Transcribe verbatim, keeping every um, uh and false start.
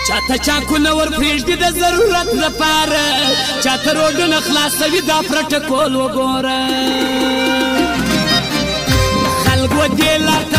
چاته چاکونه ور پرېږدي د ضرورت لپاره چاته روډونه خلاصوي دا پروټوکول وګوره خلک و دې لار